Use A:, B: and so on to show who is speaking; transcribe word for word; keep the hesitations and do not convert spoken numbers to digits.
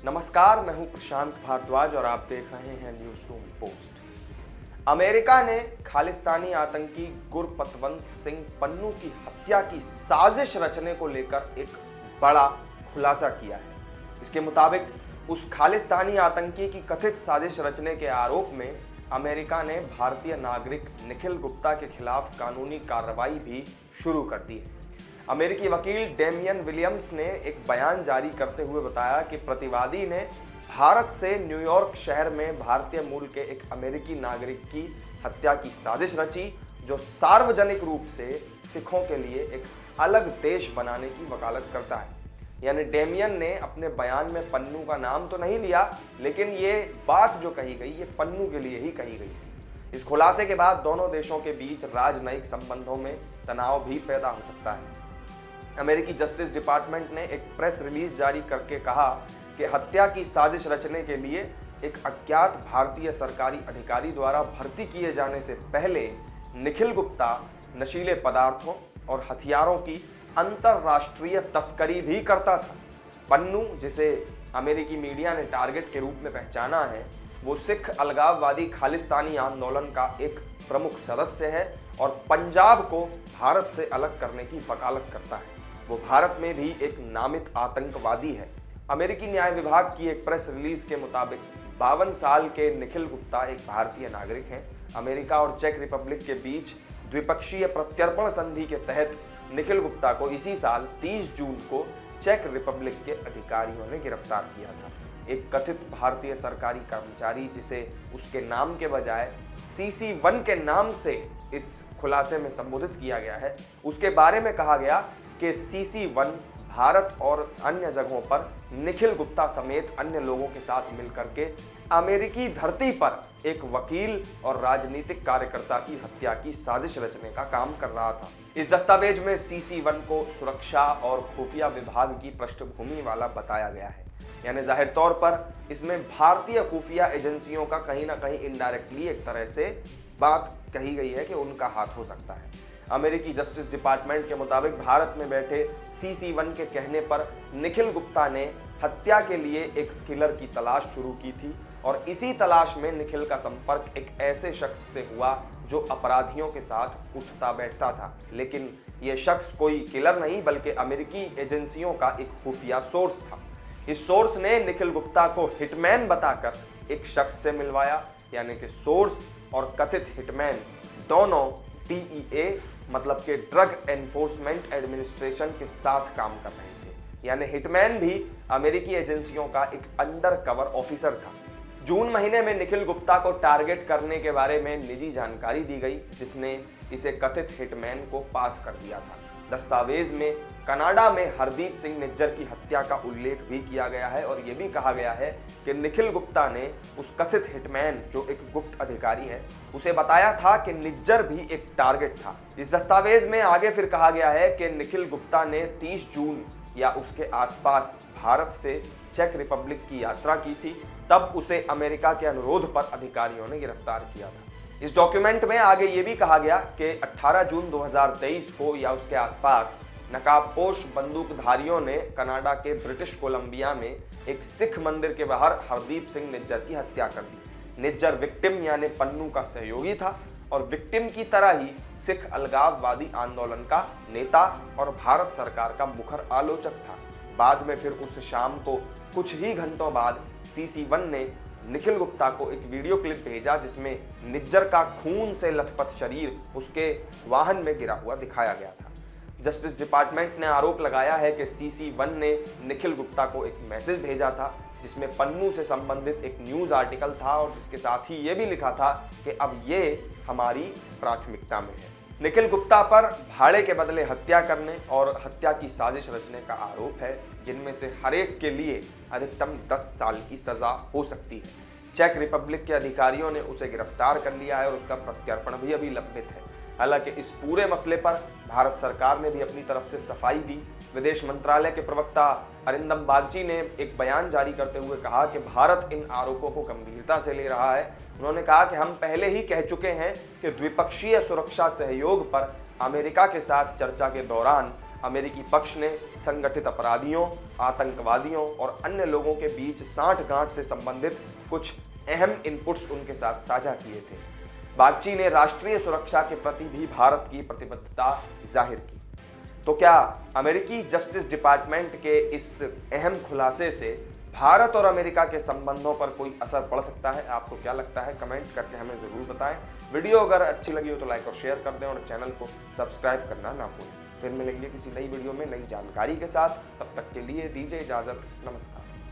A: नमस्कार, मैं हूं प्रशांत भारद्वाज और आप देख रहे हैं न्यूज रूम पोस्ट। अमेरिका ने खालिस्तानी आतंकी गुरपतवंत सिंह पन्नू की हत्या की साजिश रचने को लेकर एक बड़ा खुलासा किया है। इसके मुताबिक उस खालिस्तानी आतंकी की कथित साजिश रचने के आरोप में अमेरिका ने भारतीय नागरिक निखिल गुप्ता के खिलाफ कानूनी कार्रवाई भी शुरू कर दी है। अमेरिकी वकील डेमियन विलियम्स ने एक बयान जारी करते हुए बताया कि प्रतिवादी ने भारत से न्यूयॉर्क शहर में भारतीय मूल के एक अमेरिकी नागरिक की हत्या की साजिश रची, जो सार्वजनिक रूप से सिखों के लिए एक अलग देश बनाने की वकालत करता है। यानी डेमियन ने अपने बयान में पन्नू का नाम तो नहीं लिया, लेकिन ये बात जो कही गई ये पन्नू के लिए ही कही गई थी। इस खुलासे के बाद दोनों देशों के बीच राजनयिक संबंधों में तनाव भी पैदा हो सकता है। अमेरिकी जस्टिस डिपार्टमेंट ने एक प्रेस रिलीज जारी करके कहा कि हत्या की साजिश रचने के लिए एक अज्ञात भारतीय सरकारी अधिकारी द्वारा भर्ती किए जाने से पहले निखिल गुप्ता नशीले पदार्थों और हथियारों की अंतरराष्ट्रीय तस्करी भी करता था। पन्नू, जिसे अमेरिकी मीडिया ने टारगेट के रूप में पहचाना है, वो सिख अलगाववादी खालिस्तानी आंदोलन का एक प्रमुख सदस्य है और पंजाब को भारत से अलग करने की वकालत करता है। वो भारत में भी एक नामित आतंकवादी है। अमेरिकी न्याय विभाग की एक प्रेस रिलीज के मुताबिक बावन साल के निखिल गुप्ता एक भारतीय नागरिक हैं। अमेरिका और चेक रिपब्लिक के बीच द्विपक्षीय प्रत्यर्पण संधि के तहत निखिल गुप्ता को इसी साल तीस जून को चेक रिपब्लिक के अधिकारियों ने गिरफ्तार किया था। एक कथित भारतीय सरकारी कर्मचारी, जिसे उसके नाम के बजाय सी सी वन के नाम से इस खुलासे में संबोधित किया गया है, उसके बारे में कहा गया कि सी सी वन भारत और अन्य जगहों पर निखिल गुप्ता समेत अन्य लोगों के साथ मिलकर के अमेरिकी धरती पर एक वकील और राजनीतिक कार्यकर्ता की हत्या की साजिश रचने का काम कर रहा था। इस दस्तावेज में सी सी वन को सुरक्षा और खुफिया विभाग की पृष्ठभूमि वाला बताया गया है। यानी जाहिर तौर पर इसमें भारतीय खुफिया एजेंसियों का कहीं ना कहीं इनडायरेक्टली एक तरह से बात कही गई है कि उनका हाथ हो सकता है। अमेरिकी जस्टिस डिपार्टमेंट के मुताबिक भारत में बैठे सी सी वन के कहने पर निखिल गुप्ता ने हत्या के लिए एक किलर की तलाश शुरू की थी और इसी तलाश में निखिल का संपर्क एक ऐसे शख्स से हुआ जो अपराधियों के साथ उठता बैठता था। लेकिन यह शख्स कोई किलर नहीं, बल्कि अमेरिकी एजेंसियों का एक खुफिया सोर्स था। इस सोर्स ने निखिल गुप्ता को हिटमैन बताकर एक शख्स से मिलवाया। यानी कि सोर्स और कथित हिटमैन दोनों डी ई ए मतलब के ड्रग एनफोर्समेंट एडमिनिस्ट्रेशन के साथ काम कर रहे थे। यानी हिटमैन भी अमेरिकी एजेंसियों का एक अंडर कवर ऑफिसर था। जून महीने में निखिल गुप्ता को टारगेट करने के बारे में निजी जानकारी दी गई, जिसने इसे कथित हिटमैन को पास कर दिया था। दस्तावेज में कनाडा में हरदीप सिंह निज्जर की हत्या का उल्लेख भी किया गया है और यह भी कहा गया है कि निखिल गुप्ता ने उस कथित हिटमैन, जो एक गुप्त अधिकारी है, उसे बताया था कि निज्जर भी एक टारगेट था। इस दस्तावेज में आगे फिर कहा गया है कि निखिल गुप्ता ने तीस जून या उसके आसपास भारत से चेक रिपब्लिक की यात्रा की थी। तब उसे अमेरिका के अनुरोध पर अधिकारियों ने गिरफ्तार किया था। इस डॉक्यूमेंट में आगे ये भी कहा गया कि अठारह जून दो हज़ार तेईस को या उसके आसपास नकाबपोश बंदूकधारियों ने कनाडा के ब्रिटिश कोलंबिया में एक सिख मंदिर के बाहर हरदीप सिंह निज्जर की हत्या कर दी। निज्जर विक्टिम यानी पन्नू का सहयोगी था और विक्टिम की तरह ही सिख अलगाववादी आंदोलन का नेता और भारत सरकार का मुखर आलोचक था। बाद में फिर उस शाम को कुछ ही घंटों बाद सी सी वन ने निखिल गुप्ता को एक वीडियो क्लिप भेजा, जिसमें निज्जर का खून से लथपथ शरीर उसके वाहन में गिरा हुआ दिखाया गया था। जस्टिस डिपार्टमेंट ने आरोप लगाया है कि सी सी वन ने निखिल गुप्ता को एक मैसेज भेजा था, जिसमें पन्नू से संबंधित एक न्यूज़ आर्टिकल था और जिसके साथ ही ये भी लिखा था कि अब ये हमारी प्राथमिकता में है। निखिल गुप्ता पर भाड़े के बदले हत्या करने और हत्या की साजिश रचने का आरोप है, जिनमें से हर एक के लिए अधिकतम दस साल की सजा हो सकती है। चेक रिपब्लिक के अधिकारियों ने उसे गिरफ्तार कर लिया है और उसका प्रत्यर्पण भी अभी लंबित है। हालांकि इस पूरे मसले पर भारत सरकार ने भी अपनी तरफ से सफाई दी। विदेश मंत्रालय के प्रवक्ता अरिंदम बागची ने एक बयान जारी करते हुए कहा कि भारत इन आरोपों को गंभीरता से ले रहा है। उन्होंने कहा कि हम पहले ही कह चुके हैं कि द्विपक्षीय सुरक्षा सहयोग पर अमेरिका के साथ चर्चा के दौरान अमेरिकी पक्ष ने संगठित अपराधियों, आतंकवादियों और अन्य लोगों के बीच सांठगांठ से संबंधित कुछ अहम इनपुट्स उनके साथ साझा किए थे। बागची ने राष्ट्रीय सुरक्षा के प्रति भी भारत की प्रतिबद्धता जाहिर की। तो क्या अमेरिकी जस्टिस डिपार्टमेंट के इस अहम खुलासे से भारत और अमेरिका के संबंधों पर कोई असर पड़ सकता है? आपको क्या लगता है? कमेंट करके हमें ज़रूर बताएं। वीडियो अगर अच्छी लगी हो तो लाइक और शेयर कर दें और चैनल को सब्सक्राइब करना ना भूलें। फिर मिलेंगे किसी नई वीडियो में नई जानकारी के साथ। तब तक के लिए दीजिए इजाज़त। नमस्कार।